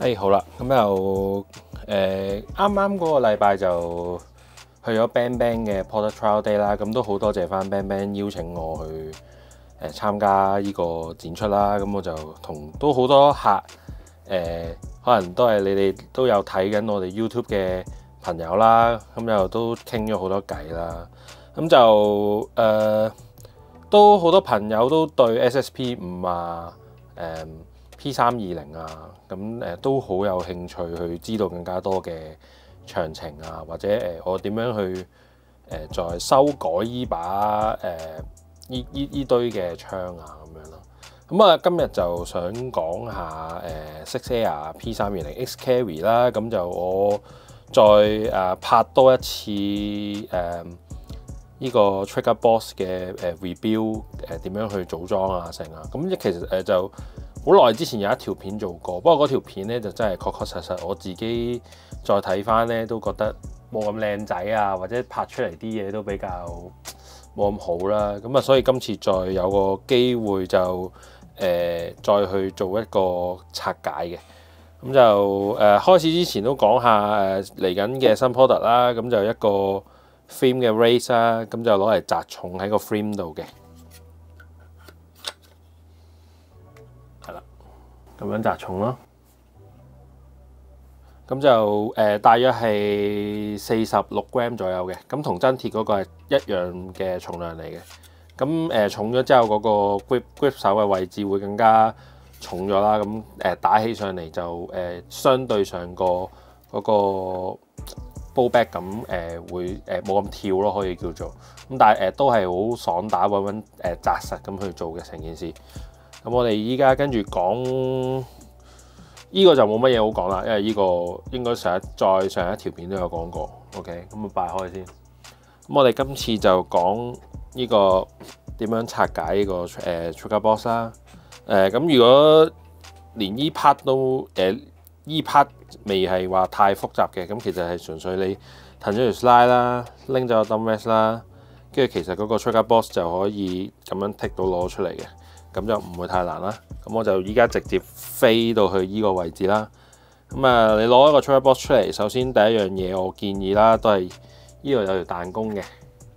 好啦，咁又啱啱嗰個禮拜就去咗 Bang Bang 嘅 Product Trial Day 啦，咁都好多謝翻 Bang Bang 邀請我去參加呢個展出啦，咁我就同都好多客可能都係你哋都有睇緊我哋 YouTube 嘅朋友啦，咁又都傾咗好多偈啦，咁就都好多朋友都對 SSP5啊P320啊，咁都好有興趣去知道更加多嘅詳情啊，或者我點樣去再修改依把依堆嘅槍啊咁樣咯。咁啊，今日就想講下6Air P320 X-Carry 啦，咁就我再拍多一次呢個 Trigger Box 嘅rebuild 點樣去組裝啊成啊，咁其實就好耐之前有一條片做過，不過嗰條片咧就真係確確實實我自己再睇翻咧都覺得冇咁靚仔啊，或者拍出嚟啲嘢都比較冇咁好啦。咁啊，所以今次再有個機會就再去做一個拆解嘅。咁就開始之前都講下嚟緊嘅新 product 啦。咁就一個 frame 嘅 race 啦，咁就攞嚟擲重喺個 frame 度嘅。係啦，咁樣擲重咯。咁就大約係46 gram 左右嘅，咁同真鐵嗰個係一樣嘅重量嚟嘅。咁重咗之後，嗰個 grip 手嘅位置會更加重咗啦。咁打起上嚟就相對上嗰個 ball back 咁會冇咁跳咯，可以叫做咁。但係都係好爽打穩紮實咁去做嘅成件事。咁我哋依家跟住講。呢個就冇乜嘢好講啦，因為呢個應該再上一條片都有講過。OK， 咁啊擺開先。咁我哋今次就講呢個點樣拆解呢個Trigger Box 啦。咁如果連依 part 都依 part 未係話太複雜嘅，咁其實係純粹你騰咗條 slide 啦，拎咗個 dumb rest 啦，跟住其實嗰個 Trigger Box 就可以咁樣剔到攞出嚟嘅。咁就唔會太難啦。咁我就依家直接飛到去依個位置啦。咁啊，你攞一個 Trigger Box 出嚟，首先第一樣嘢我建議啦，都係呢度有條彈弓嘅，呢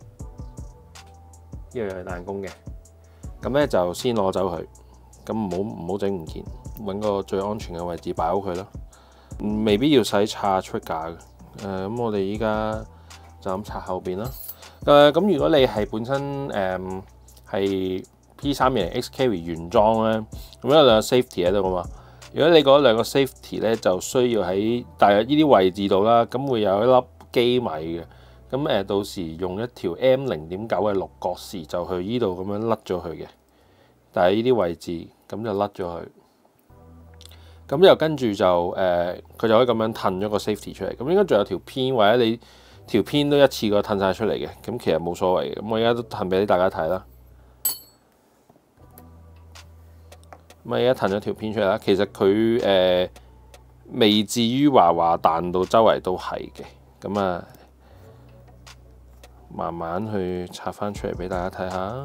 度有條彈弓嘅。咁咧就先攞走佢，咁唔好整唔見，揾個最安全嘅位置擺好佢咯。未必要使拆 trigger 嘅。咁我哋依家就咁拆後邊啦。咁如果你係本身係P320 X-Carry 原裝咧，咁有兩個 safety 喺度噶嘛。如果你嗰兩個 safety 咧，就需要喺大約呢啲位置度啦，咁會有一粒機米嘅。咁到時用一條 M0.9 嘅六角匙就去呢度咁樣甩咗佢嘅。但係呢啲位置咁就甩咗佢。咁又跟住就佢就可以咁樣褪咗個 safety 出嚟。咁應該仲有條 pin 或者你條 pin 都一次過褪晒出嚟嘅。咁其實冇所謂嘅。咁我而家都褪俾大家睇啦。咁而家騰咗條片出嚟啦，其實佢未至於話彈到周圍都係嘅，咁啊慢慢去拆翻出嚟俾大家睇下。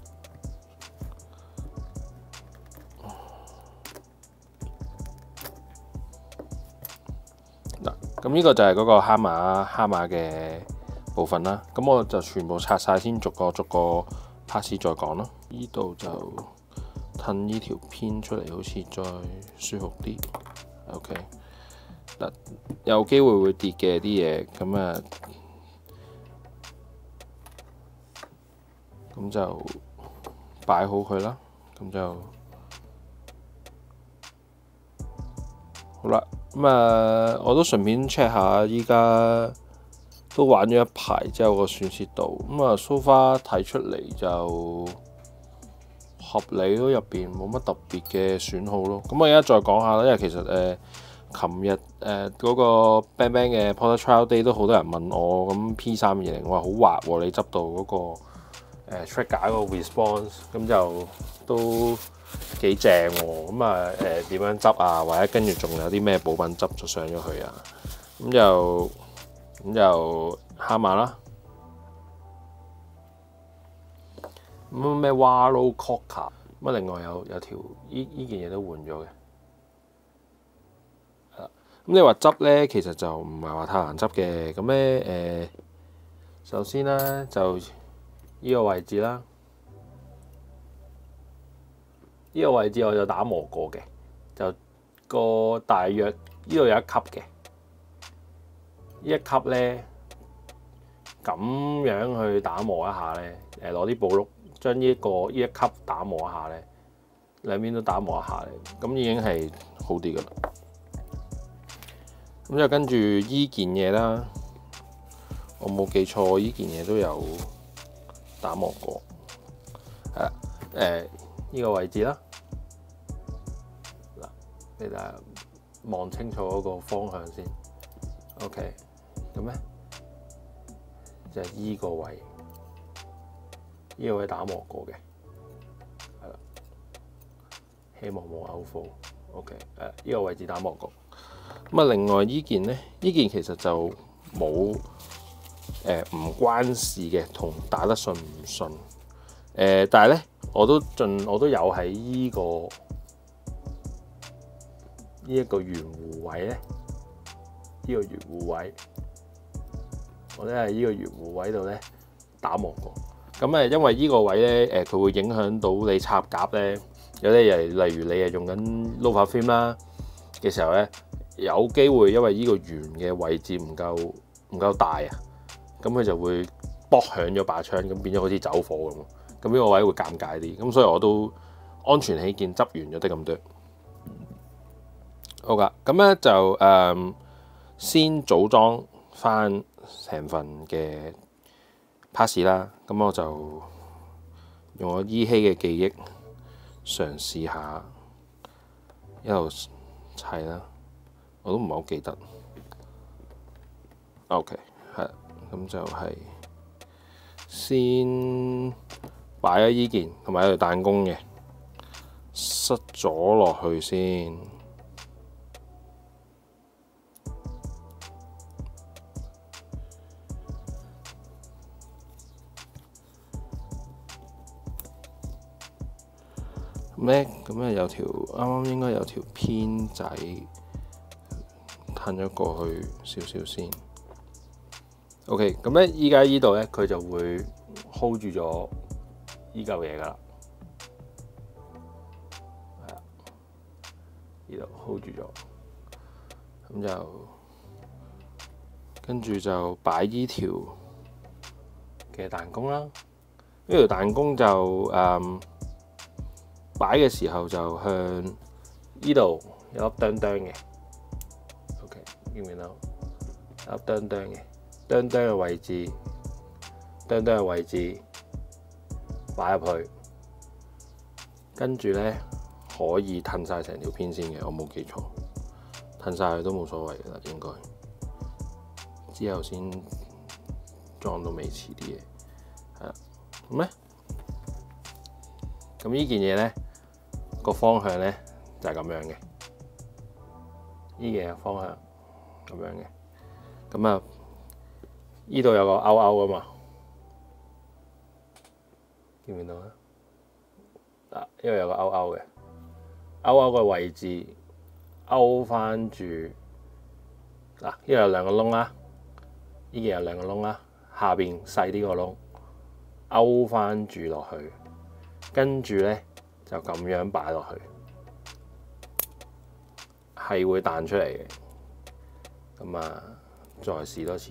嗱，咁呢個就係嗰個哈馬嘅部分啦。咁我就全部拆晒先，逐個 pass 再講咯。呢度就褪呢條片出嚟，好似再舒服啲。OK， 嗱，有機會會跌嘅啲嘢，咁就擺好佢啦。咁就好啦。我都順便 check 下，依家都玩咗一排之後個損失度。so far 睇出嚟就合理咯，入邊冇乜特別嘅損耗咯。咁我而家再講下啦，因為其實琴日嗰個 Bang Bang 嘅 Product Trial Day 都好多人問我，咁 P320 我話好滑喎，你執到嗰個trigger 個 response， 咁就都幾正喎。咁點樣執啊？或者跟住仲有啲咩補品執咗上咗去啊？咁就哈馬啦。咩 Wallow Cocker， 另外有條呢件嘢都換咗嘅， 咁你話執咧，其實就唔係話太難執嘅。咁咧首先咧就呢個位置啦，呢個位置我就打磨過嘅，就個大約呢度有一級嘅，呢一級咧咁樣去打磨一下咧，攞啲布碌將呢一級打磨一下咧，兩邊都打磨一下咧，咁已經係好啲噶啦。咁就跟住依件嘢啦，我冇記錯，依件嘢都有打磨過，呢個位置啦，嗱，俾大家望清楚嗰個方向先。OK， 咁咧就係依個位，依個位打磨過嘅，係啦，希望冇拗貨。OK， 依個位置打磨過。咁啊，另外依件咧，依件其實就冇唔關事嘅，同打得順唔順。但係咧，我都有喺依個一個圓弧位咧，呢個圓弧位，我都喺呢個圓弧位度咧打磨過。咁因為呢個位咧，佢會影響到你插夾咧，有啲例如你係用緊 Nova Film 啦嘅時候咧，有機會因為呢個圓嘅位置唔夠大啊，咁佢就會卜響咗把槍，咁變咗好似走火咁。咁呢個位會尷尬啲，咁所以我都安全起見執完咗得咁多。好噶，咁咧就先組裝翻成份嘅 parts 啦。咁我就用我依稀嘅記憶嘗試下一路砌啦。我都唔係好記得。OK， 係，咁就係先擺咗依件同埋一條彈弓嘅，塞咗落去先。咁咧有條啱啱應該有條偏仔褪咗過去少少先。OK， 咁咧依家依度咧佢就會 hold 住咗依嚿嘢噶啦，係啊，依度 hold 住咗，咁就跟住就擺依條嘅彈弓啦。呢條彈弓就擺嘅時候就向呢度有粒釘釘嘅 ，OK， 見唔見到？有粒釘釘嘅，釘釘嘅位置，釘釘嘅位置擺入去，跟住咧可以褪晒成條片先嘅，我冇記錯，褪晒佢都冇所謂嘅啦，應該。之後先裝到尾遲啲嘢，係啦，咁咧，咁呢件嘢咧。個方向咧就係咁樣嘅，呢件嘅方向咁樣嘅，咁啊呢度有個勾勾噶嘛，見唔見到啊？嗱，呢度有個勾勾嘅，勾勾嘅位置勾翻住，嗱，呢度有兩個窿啦，呢件有兩個窿啦，下邊細啲個窿，勾翻住落去，跟住咧。就咁樣擺落去，係會彈出嚟嘅。咁啊，再試多次。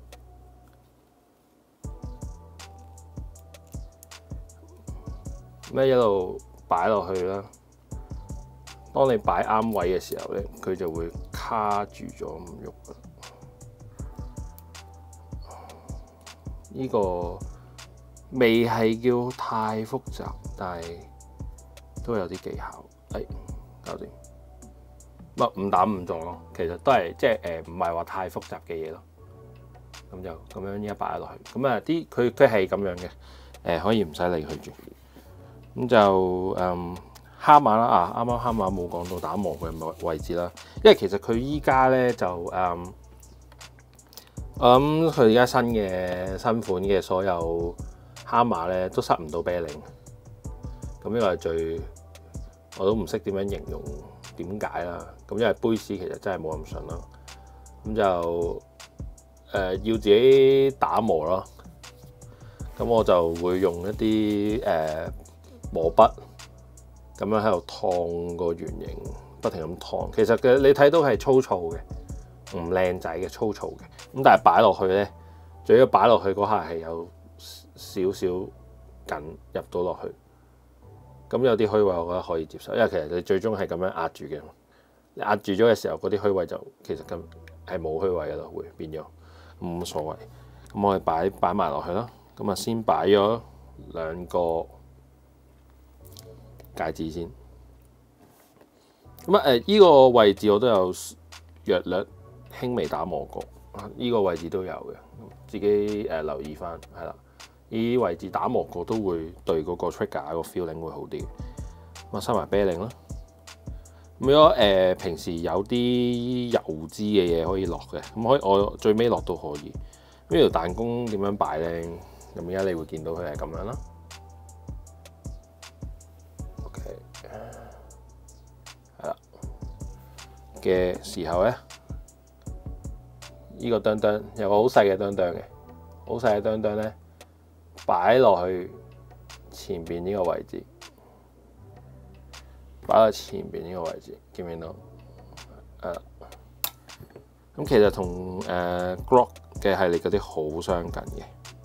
咁一路擺落去啦。當你擺啱位嘅時候咧，佢就會卡住咗唔喐㗎。呢個未係叫太複雜，但係都有啲技巧，搞掂。誤打誤撞咯，其實都係即係唔係話太複雜嘅嘢咯。咁就咁樣依家擺落去，咁啊佢係咁樣嘅，可以唔使理佢住。咁就哈馬啦，啱啱哈馬冇講到打磨嘅位置啦，因為其實佢依家咧就我諗佢而家新款嘅所有哈馬咧都塞唔到啤令，咁呢個係最。我都唔識點樣形容點解啦。咁因為杯士其實真係冇咁順啦，咁就要自己打磨咯。咁我就會用一啲磨筆咁樣喺度燙個圓形，不停咁燙。其實你睇到係粗糙嘅，唔靚仔嘅，粗糙嘅。咁但係擺落去咧，最要擺落去嗰下係有少少緊入到落去。咁有啲虛位，我覺得可以接受，因為其實你最終係咁樣壓住嘅。你壓住咗嘅時候，嗰啲虛位就其實咁係冇虛位嘅咯，會變咗冇乜所謂。咁我哋擺埋落去啦。咁啊，先擺咗2個戒指先。咁啊依個位置我都有略略輕微打磨過，依個位置都有嘅，自己留意翻係啦。依啲位置打磨過都會對嗰個 trigger 個 feeling 會好啲。咁啊，收埋啤令啦。咁如果平時有啲油脂嘅嘢可以落嘅，咁我最尾落都可以。呢條彈弓點樣擺咧？咁而家你會見到佢係咁樣啦。OK， 係啦嘅時候咧，呢個墩墩有個好細嘅墩墩嘅，好細嘅墩墩咧，擺落去前邊呢個位置，擺落前邊呢個位置，見唔見到？咁其實同Glock 嘅系列嗰啲好相近嘅。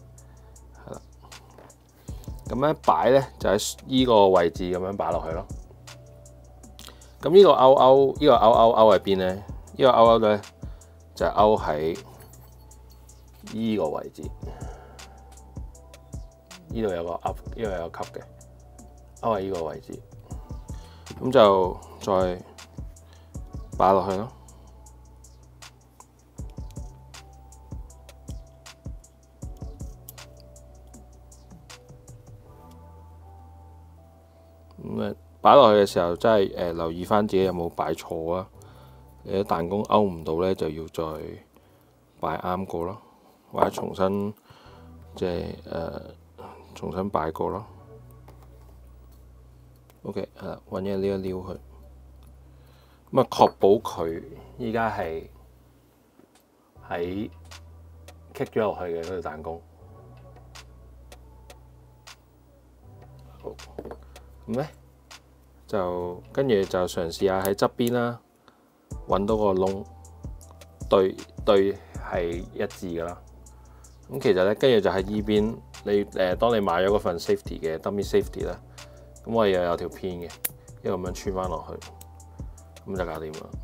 咁樣擺咧就喺依個位置咁樣擺落去咯。咁呢個勾喺邊咧？呢個勾咧就勾喺依個位置。呢度有個勾，呢度有個吸嘅，勾喺依個位置。咁就再擺落去咯。咁擺落去嘅時候，真係留意翻自己有冇擺錯啊！你啲彈弓勾唔到咧，就要再擺啱個咯，或者重新重新擺過咯。OK， 係啦，揾嘢撩一撩佢，咁啊確保佢依家係喺棘咗落去嘅嗰條彈弓。好，咁咧就跟住就嘗試下喺側邊啦，揾到個窿對係一致㗎啦。咁其實咧，跟住就喺依邊，你當你買咗嗰份 safety 嘅 dummy safety 咧，咁我哋又有條片嘅，一個咁樣穿翻落去，咁就搞掂啦。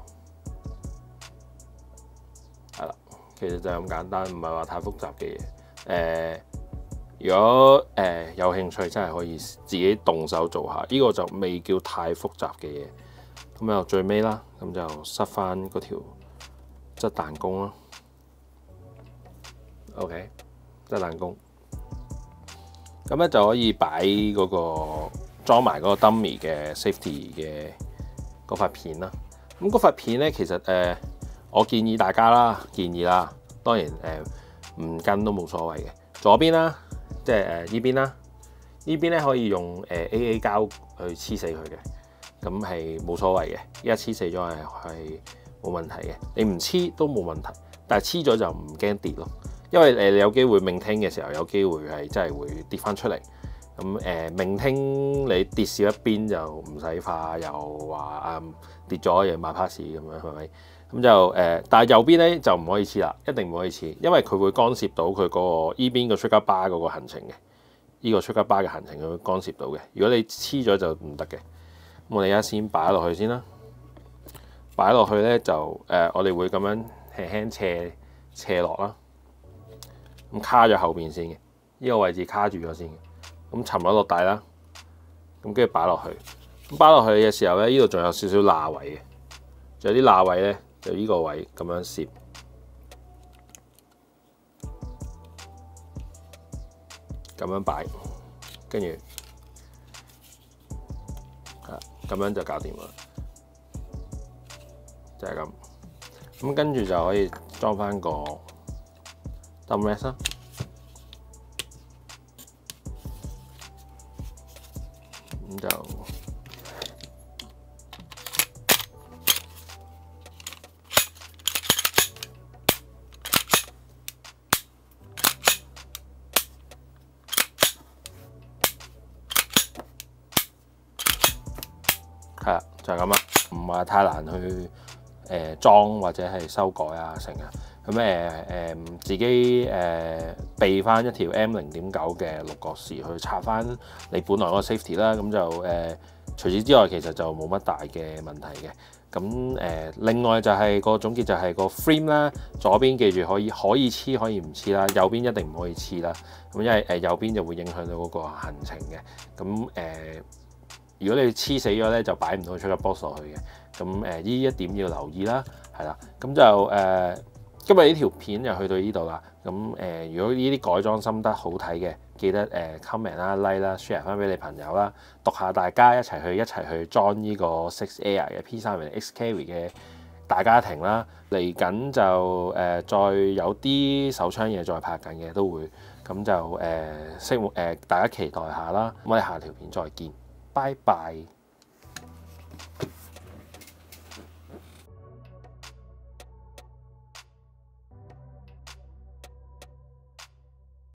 係啦，其實就係咁簡單，唔係話太複雜嘅嘢。如果有興趣，真係可以自己動手做下。呢個就未叫太複雜嘅嘢。咁又最尾啦，咁就塞翻嗰條質彈弓啦。OK， 質彈弓。咁咧就可以擺嗰個裝埋嗰個 dummy 嘅 safety 嘅嗰塊片啦。咁嗰塊片咧，其實我建議大家啦，當然唔跟都冇所謂嘅。左邊啦。即係依邊啦，依邊咧可以用AA 膠去黐死佢嘅，咁係冇所謂嘅。依家黐死咗係冇問題嘅，你唔黐都冇問題，但係黐咗就唔驚跌咯，因為你有機會命聽嘅時候有機會係真係會跌翻出嚟。咁命聽你跌少一邊就唔使怕，又話跌咗又買 pass 咁樣係咪？咁就但係右邊咧就唔可以黐啦，一定唔可以黐，因為佢會干涉到佢個依邊個 trigger bar 嗰個行程嘅，依個 trigger bar 嘅行程佢會干涉到嘅。如果你黐咗就唔得嘅。咁我哋而家先擺落去先啦，擺落去咧就我哋會咁樣輕輕斜落啦，咁卡咗後邊先嘅，呢個位置卡住咗先嘅，咁沉咗落底啦，咁跟住擺落去，咁擺落去嘅時候咧，呢度仲有少少罅位嘅，仲有啲罅位咧。就呢個位咁樣攝，咁樣擺，跟住咁樣就搞掂啦，就係咁。咁跟住就可以裝翻個 thumb rest 啦，咁就就係咁啦，唔話太難去裝或者係修改啊成啊。咁自己備翻一條 M0.9 嘅六角匙去插翻你本來嗰個 safety 啦，咁就除此之外其實就冇乜大嘅問題嘅。咁另外就係個總結就係個 frame 啦，左邊記住可以黐可以唔黐啦，右邊一定唔可以黐啦。咁因為右邊就會影響到嗰個行程嘅。咁如果你黐死咗咧，就擺唔到出個 box 落去嘅。咁呢一點要留意啦，係啦。咁就今日呢條片就去到呢度啦。咁如果呢啲改裝心得好睇嘅，記得comment 啦、like 啦、share 翻俾你朋友啦，讀下大家一齊去裝呢個 Six Air 嘅 P30 X Carry 嘅大家庭啦。嚟緊就再有啲手槍嘢再拍緊嘅都會，咁就大家期待下啦。咁我哋下條片再見，拜拜。